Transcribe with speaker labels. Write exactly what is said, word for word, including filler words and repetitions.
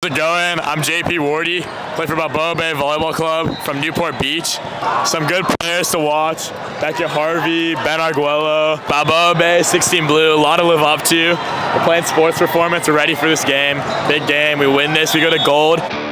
Speaker 1: it going? I'm J P Wardy, play for Balboa Bay Volleyball Club from Newport Beach. Some good players to watch. Beckett Harvey, Ben Arguello, Balboa Bay, sixteen blue, a lot to live up to. We're playing sports performance, we're ready for this game. Big game, we win this, we go to gold.